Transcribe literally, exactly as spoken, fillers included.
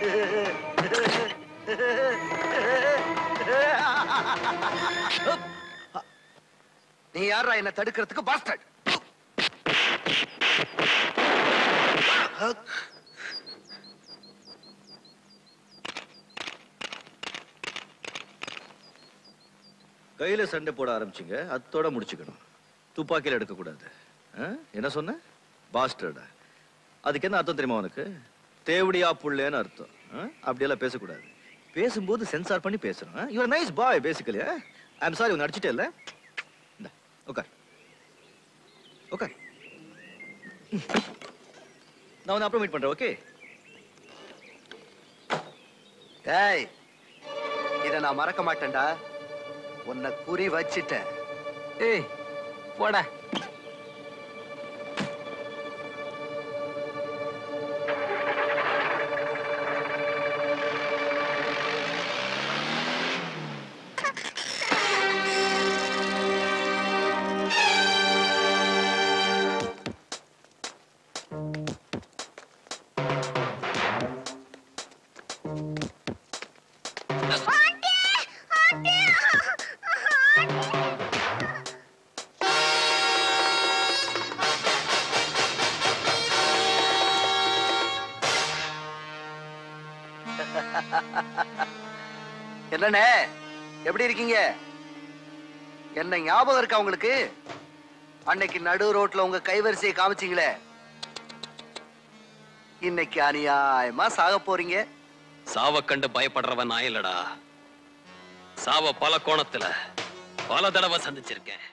நீ யாரா என்ன தடுக்கிறதுக்கு பாஸ்டர்ட்? கையில சண்டை போட ஆரம்பிச்சிங்க, அத்தோட முடிச்சுக்கணும். துப்பாக்கியில எடுக்க கூடாது. என்ன சொன்ன? பாஸ்டர்டா? அதுக்கு என்ன அர்த்தம் தெரியுமா உனக்கு? தேவடியா புள்ளேன்னு அர்த்தம். அப்படியெல்லாம் பேசக்கூடாது. பேசும்போது சென்சார் பண்ணி பேசுறோம். You are nice boy basically. I am sorry, உன்னை அடிச்சிட்டே இல்ல. ஓகே ஓகே, நான் உன்னை அப்புறம் மீட் பண்றேன். ஓகே? ஏய், இத நான் மறக்க மாட்டேன்டா. உன்னை குறி வச்சிட்டேன். ஏய் போடா. என்னண்ணே, எப்படி இருக்கீங்க? என்ன ஞாபகம் இருக்கா உங்களுக்கு? அன்னைக்கு நடு ரோட்ல உங்க கைவரிசையை காமிச்சீங்களே, இன்னைக்கு அநியாயமா சாக போறீங்க. சாவ கண்டு பயப்படுறவன் நான் இல்லடா. சாவ பல கோணத்துல பல தடவை சந்திச்சிருக்கேன்.